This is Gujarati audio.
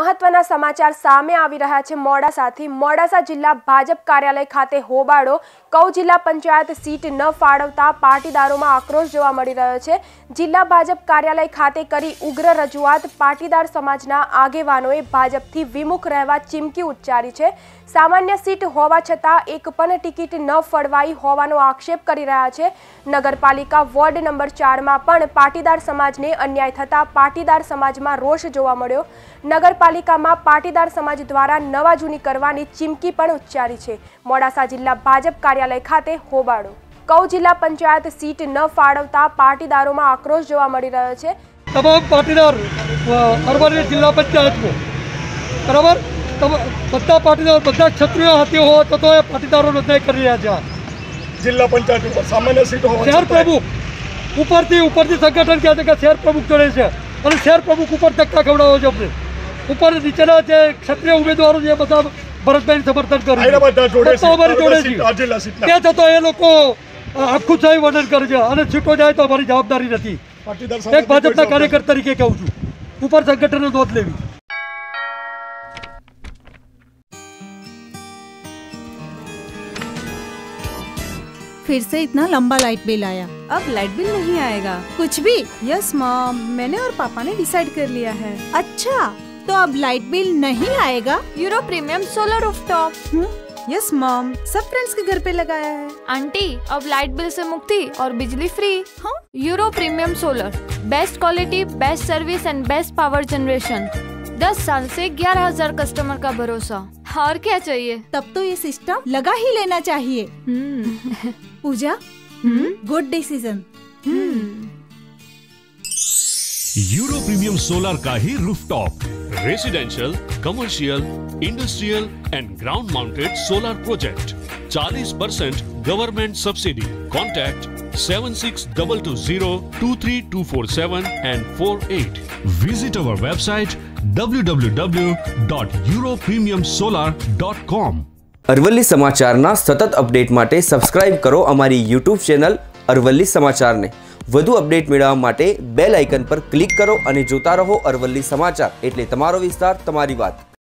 મહત્વના સમાચાર સામે આવી રહ્યા છે મોડાસાથી। મોડાસા જિલ્લા ભાજપ કાર્યાલય ખાતે હોબાળો। કૌ જિલ્લા પંચાયત સીટ ન ફાળવતા પાટીદારોમાં આક્રોશ જોવા મળી રહ્યો છે। જિલ્લા ભાજપ કાર્યાલય ખાતે કરી ઉગ્ર રજૂઆત। પાટીદાર સમાજના આગેવાનોએ ભાજપથી વિમુખ રહેવા ચીમકી ઉચ્ચારી છે। સામાન્ય સીટ હોવા છતાં એક પણ ટિકિટ ન ફળવાઈ હોવાનો આક્ષેપ કરી રહ્યા છે। નગરપાલિકા વોર્ડ નંબર 4 માં પણ પાટીદાર સમાજને અન્યાય થતા પાટીદાર સમાજમાં રોષ જોવા મળ્યો। નગરપાલિકામાં પાટીદાર સમાજ દ્વારા નવા જૂની કરવાની ચીમકી પણ ઉચ્ચારી છે। મોડાસા જિલ્લા ભાજપ કાર્યાલય ખાતે હોબાળો। કૌ જિલ્લા પંચાયત સીટ ન ફાળવતા પાટીદારોમાં આક્રોશ જોવા મળી રહ્યો છે। તમામ પાટીદાર અરવલ્લી જિલ્લા પંચાયતમાં બરાબર બધા પાટીદાર બધા ક્ષત્રિય હાથી હોય તો એ પાટીદારો અન્યાય કરી રહ્યા છે। જિલ્લા પંચાયત ઉપર સામાન્ય સીટ હોય શહેર પ્રમુખ ઉપરથી સંગઠન કહે છે કે શહેર પ્રમુખ જોડે છે અને શહેર પ્રમુખ ઉપર ધક્કા ખવડાવો છે। અમને ઉપર નીચેના જે ક્ષત્રિય ઉમેદવારો છે બધા ભરતભાઈ સમર્થન કરે છે। તે છતાં એ લોકો આખું થઈ વર્ણન કરે છે અને છૂટો જાય તો અમારી જવાબદારી નથી। એક ભાજપના કાર્યકર તરીકે કહું છું, ઉપર સંગઠનને નોંધ લેવી। फिर से इतना लंबा लाइट बिल आया। अब लाइट बिल नहीं आएगा। कुछ भी? यस मॉम, मैंने और पापा ने डिसाइड कर लिया है। अच्छा, तो अब लाइट बिल नहीं आएगा? Euro premium solar rooftop. Yes mom, सब फ्रेंड्स के घर पे लगाया है। आंटी, अब लाइट बिल से मुक्ति और बिजली फ्री। हाँ? Euro premium solar, best quality, best service and best power generation. 10 साल से 11,000 कस्टमर का भरोसा। और क्या चाहिए? तब तो ये सिस्टम लगा ही लेना चाहिए। Puja, good decision. Euro premium solar का ही rooftop, residential, commercial, industrial and ground mounted solar project. 40% government subsidy. Contact 7622023247 and 48. Visit our website www.europremiumsolar.com. Aravalli સમાચારના સતત અપડેટ માટે સબસ્ક્રાઇબ કરો અમારી YouTube ચેનલ અરવલ્લી સમાચારને। વધુ અપડેટ મેળવવા માટે બેલ આઇકન પર ક્લિક કરો અને જોતા રહો અરવલ્લી સમાચાર, એટલે તમારો વિસ્તાર તમારી વાત।